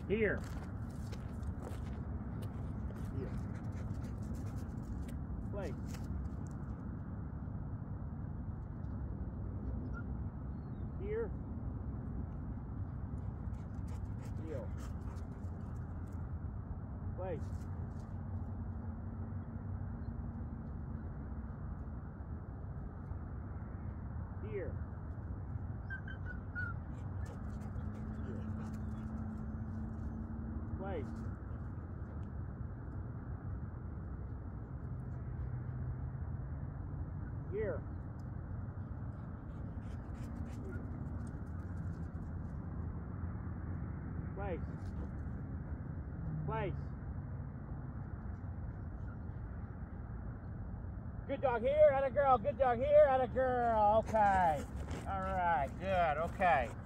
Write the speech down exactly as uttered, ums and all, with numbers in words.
Here. Here. Place. Here. Heel. Place. Here. Place. Here. Place. Place. Good dog here, and a girl. Good dog here, and a girl. Okay. All right. Good. Okay.